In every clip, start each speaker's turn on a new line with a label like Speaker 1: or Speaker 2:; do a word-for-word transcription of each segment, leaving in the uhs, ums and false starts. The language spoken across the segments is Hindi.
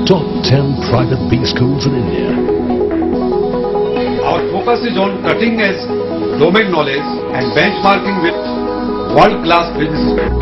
Speaker 1: top ten private B schools in India.
Speaker 2: Our focus is on cutting edge domain knowledge and benchmarking with world-class businesses.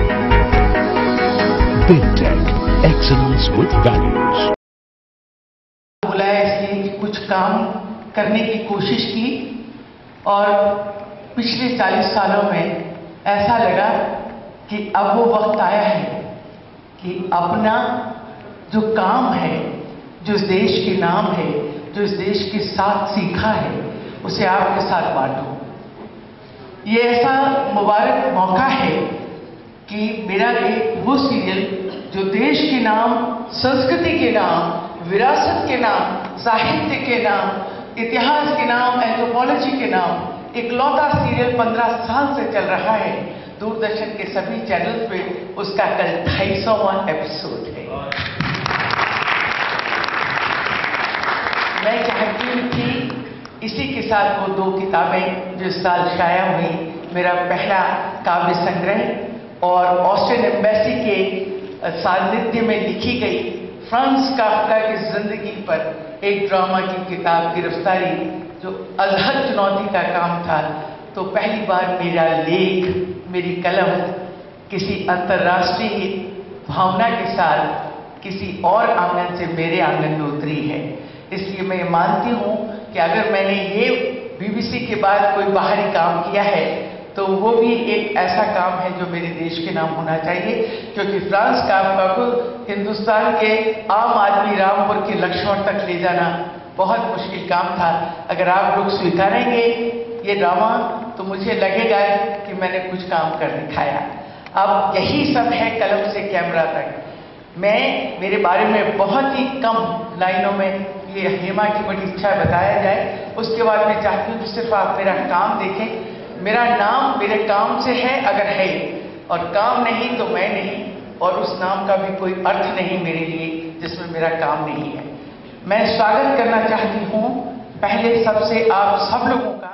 Speaker 1: Big Tech, excellence with values.
Speaker 3: बुलाया इसलिए कि कुछ काम करने की कोशिश की और पिछले चालीस सालों में ऐसा लगा कि अब वो वक्त आया है कि अपना जो काम है, जो इस देश के नाम है, जो इस देश के साथ सीखा है, उसे आपके साथ बांटूं। ये ऐसा मुबारक मौका है कि मेरा एक वो सीरियल जो देश के नाम, संस्कृति के नाम, विरासत के नाम, साहित्य के नाम, इतिहास के नाम, एंथ्रोपोलॉजी के नाम, इकलौता सीरियल पंद्रह साल से चल रहा है दूरदर्शन के सभी चैनल्स पे, उसका कल ढाई सौवां एपिसोड है। मैं चाहती हूँ कि इसी के साथ वो दो किताबें जो इस साल शाया हुई, मेरा पहला काव्य संग्रह और ऑस्ट्रियन एम्बेसी के सानिध्य में लिखी गई फ्रांस काफ्का की जिंदगी पर एक ड्रामा की किताब गिरफ्तारी, जो अलहद चुनौती का काम था। तो पहली बार मेरा लेख, मेरी कलम किसी अंतर्राष्ट्रीय भावना के साथ किसी और आंगन से मेरे आंगन में उतरी है। इसलिए मैं मानती हूँ कि अगर मैंने ये बीबीसी के बाद कोई बाहरी काम किया है तो वो भी एक ऐसा काम है जो मेरे देश के नाम होना चाहिए, क्योंकि फ्रांस काफ्का को हिंदुस्तान के आम आदमी रामपुर के लक्ष्मण तक ले जाना बहुत मुश्किल काम था। अगर आप लोग स्वीकारेंगे ये ड्रामा तो मुझे लगेगा कि मैंने कुछ काम कर दिखाया। अब यही सब है कलम से कैमरा तक। मैं मेरे बारे में बहुत ही कम लाइनों में, ये हेमा की बड़ी इच्छा बताया जाए, उसके बाद मैं चाहती हूँ कि सिर्फ आप मेरा काम देखें। मेरा नाम मेरे काम से है अगर है, और काम नहीं तो मैं नहीं, और उस नाम का भी कोई अर्थ नहीं मेरे लिए जिसमें मेरा काम नहीं है। मैं स्वागत करना चाहती हूँ पहले सबसे आप सब लोगों का।